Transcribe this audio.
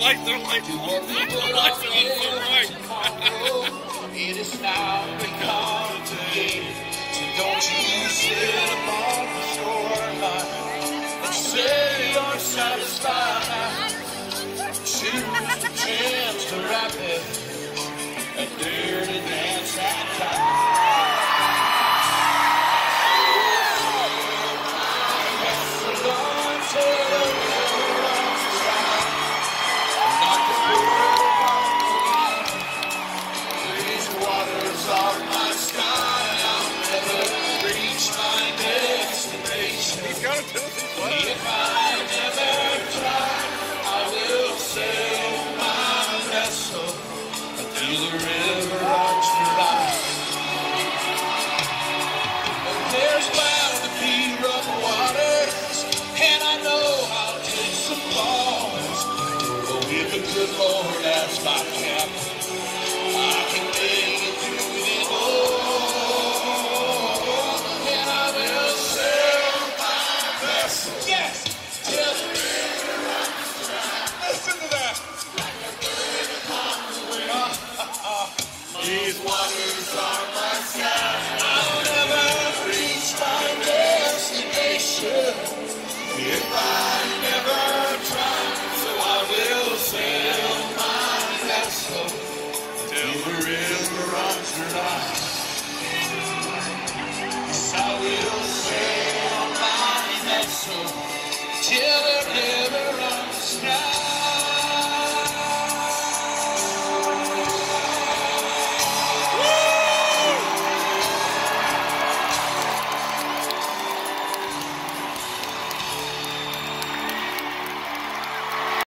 they're like, it is now become today. So don't you sit upon the shoreline and say you're satisfied. Choose the chance to wrap it and dare to dance that time. If I never try, I will sail my vessel until the river runs dry. But there's bound to be rough waters, and I know I'll take some falls. Oh, if the good Lord as my captain, I can make it through the door, and I will sail my vessel. Yes! Listen to that! These waters are my sky. I'll never reach my destination if I never try. So I will sail my vessel till the river runs dry. Yes, I will sail my vessel till the river